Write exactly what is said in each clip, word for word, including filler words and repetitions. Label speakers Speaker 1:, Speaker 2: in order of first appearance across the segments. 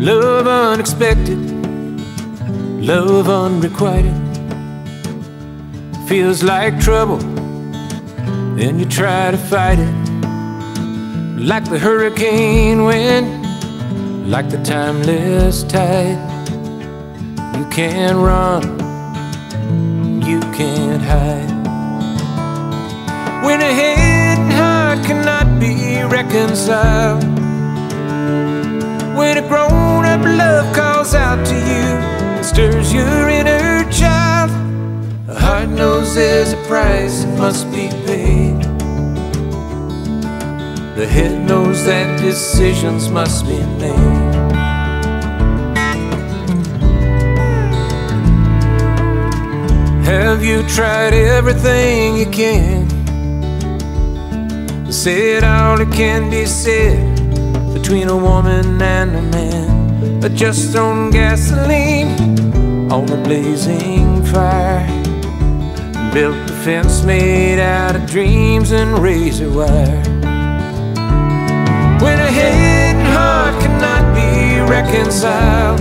Speaker 1: Love unexpected, love unrequited. Feels like trouble, then you try to fight it. Like the hurricane wind, like the timeless tide. You can't run, you can't hide. When a head and heart cannot be reconciled, when a grown-up love calls out to you and stirs your inner child, the heart knows there's a price that must be paid. The head knows that decisions must be made. Have you tried everything you can to say it all that can be said between a woman and a man, but just thrown gasoline on a blazing fire, built a fence made out of dreams and razor wire? When a head and heart cannot be reconciled,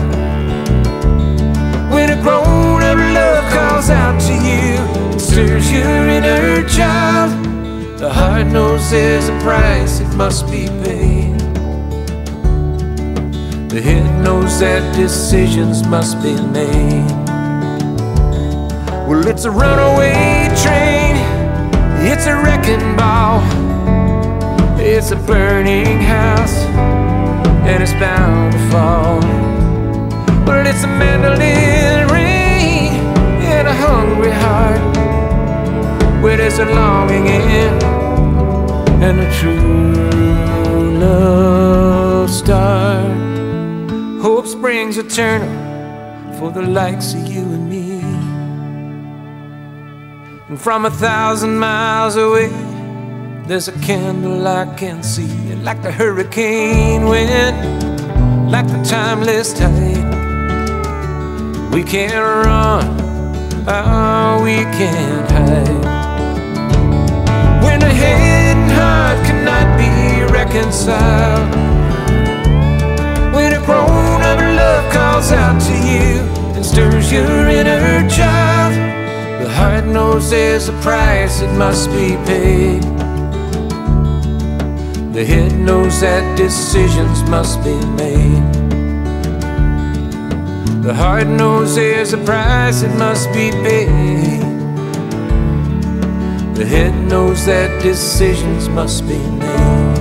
Speaker 1: when a grown-up love calls out to you and stirs your inner child, the heart knows there's a price that must be paid. The head knows that decisions must be made. Well, it's a runaway train, it's a wrecking ball, it's a burning house, and it's bound to fall. Well, it's a mandolin ring in a hungry heart, where there's a longing in and a true love star. Hope springs eternal for the likes of you and me. And from a thousand miles away, there's a candle I can see. And like the hurricane wind, like the timeless tide, we can't run, oh, we can't hide. When a head and heart cannot be reconciled, when a grown-up love calls out to you and stirs your inner child, the heart knows there's a price that must be paid. The head knows that decisions must be made. The heart knows there's a price that must be paid. The head knows that decisions must be made.